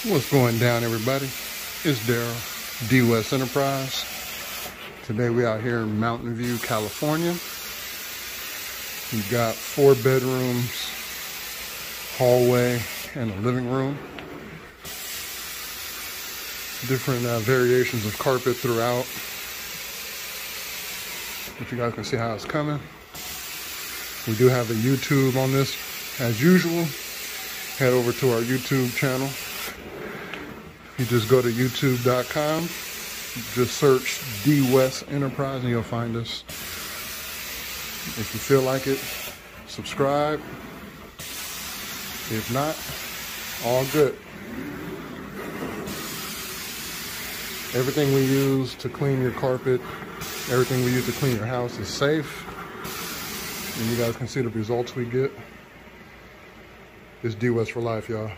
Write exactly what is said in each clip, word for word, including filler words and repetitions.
What's going down, everybody? It's Daryl, D W E S Enterprise. Today we out here in Mountain View, California. We've got four bedrooms, hallway, and a living room. Different uh, variations of carpet throughout. If you guys can see how it's coming. We do have a YouTube on this as usual. Head over to our YouTube channel. You just go to youtube dot com, just search D W E S Enterprise and you'll find us. If you feel like it, subscribe. If not, all good. Everything we use to clean your carpet, everything we use to clean your house is safe. And you guys can see the results we get. It's D W E S for life, y'all.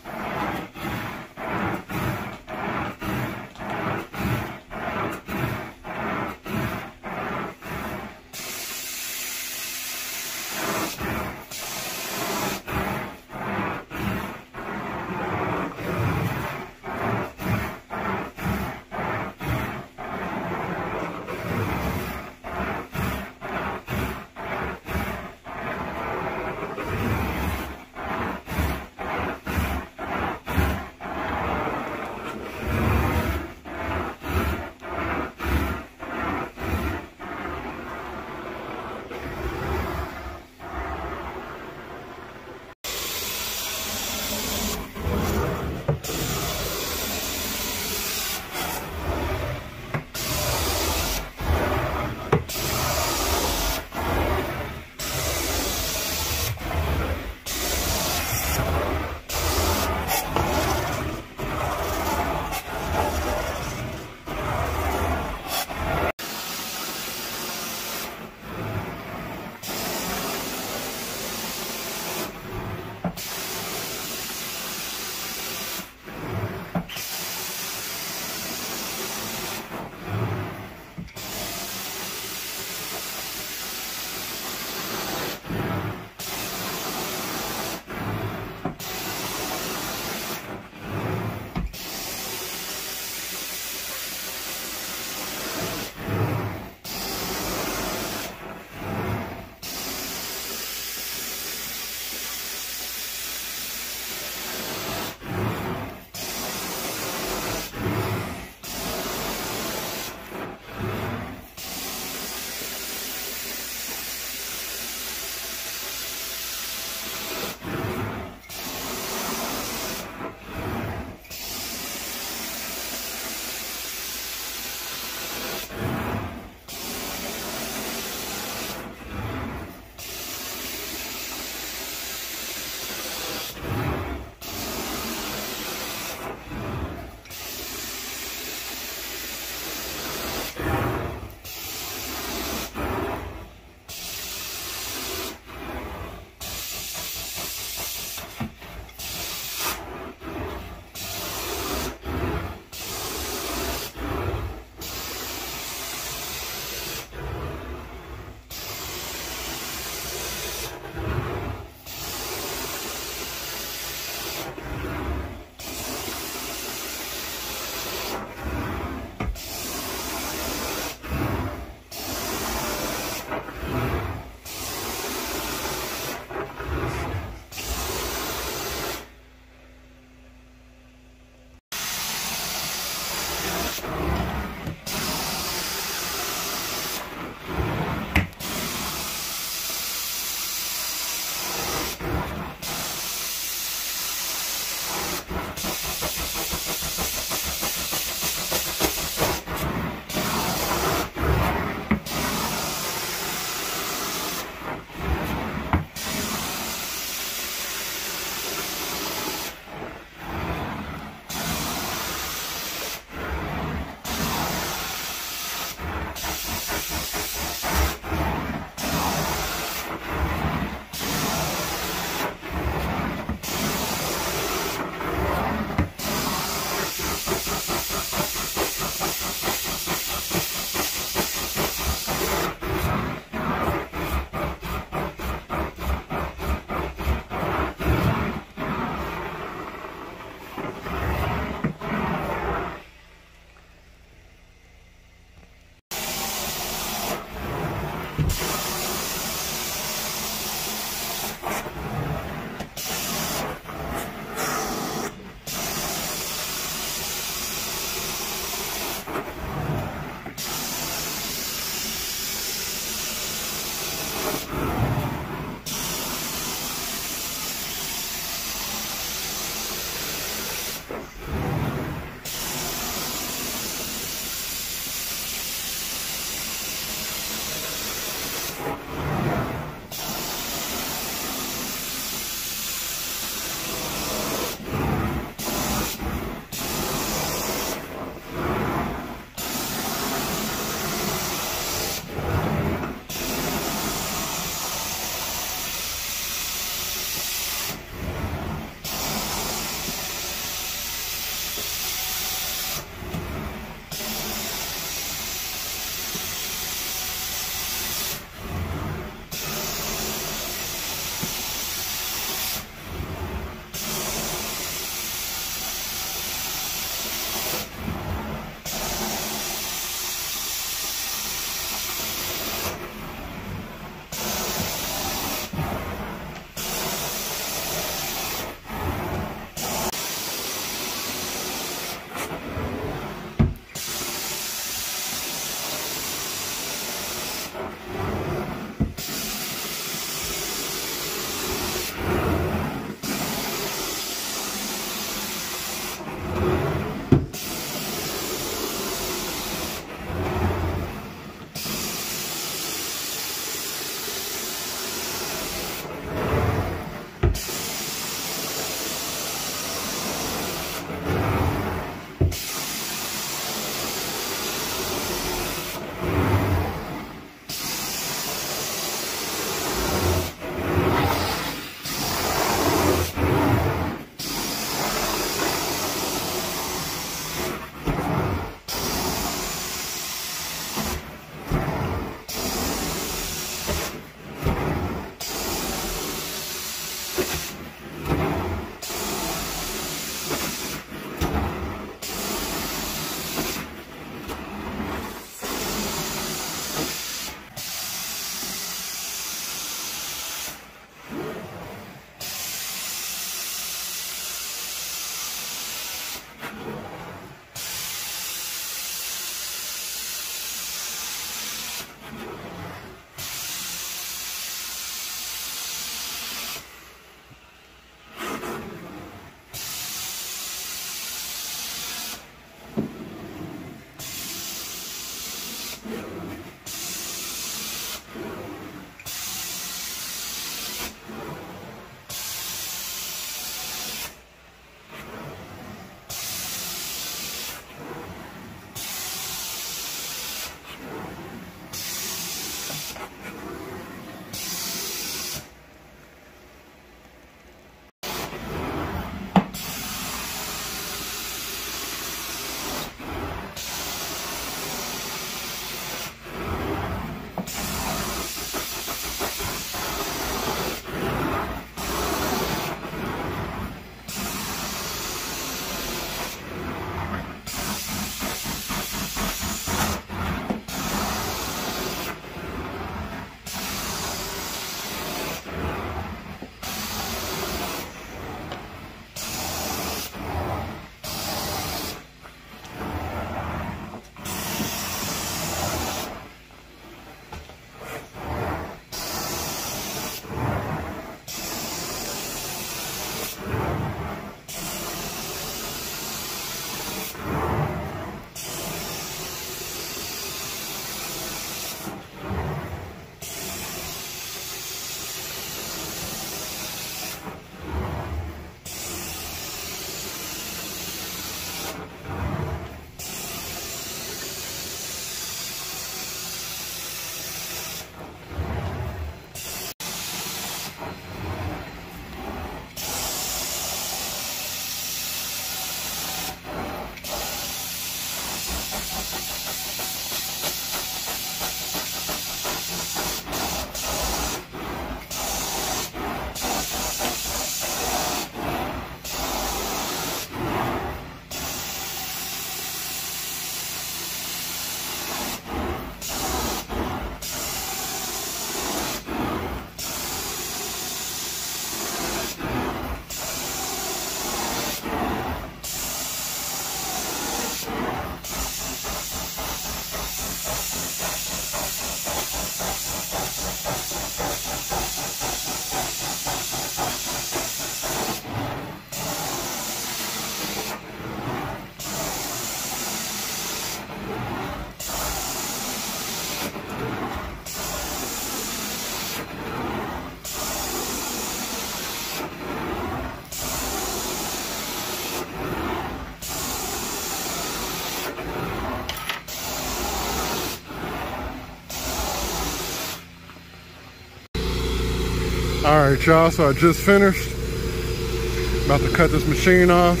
All right, y'all, so I just finished. About to cut this machine off.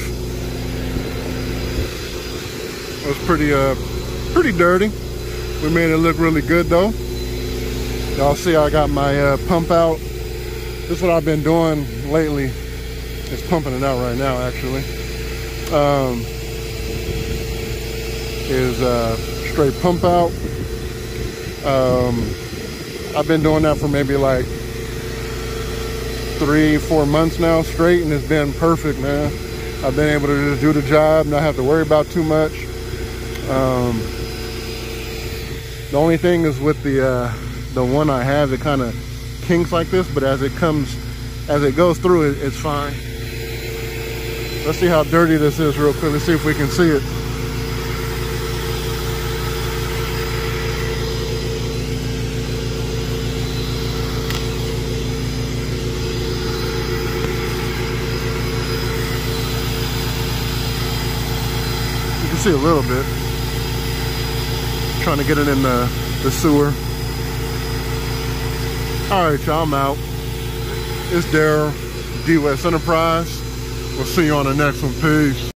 It was pretty, uh, pretty dirty. We made it look really good though. Y'all see I got my uh, pump out. This is what I've been doing lately. It's pumping it out right now, actually. Um, is uh, straight pump out. Um, I've been doing that for maybe like three, four months now straight, and it's been perfect, man. I've been able to just do the job, not have to worry about too much. Um, the only thing is with the uh, the one I have, it kind of kinks like this, but as it comes, as it goes through, it, it's fine. Let's see how dirty this is real quick. Let's see if we can see it. You can see a little bit. Trying to get it in the, the sewer. All right, y'all, I'm out. It's Daryl, D W E S Enterprise. We'll see you on the next one. Peace.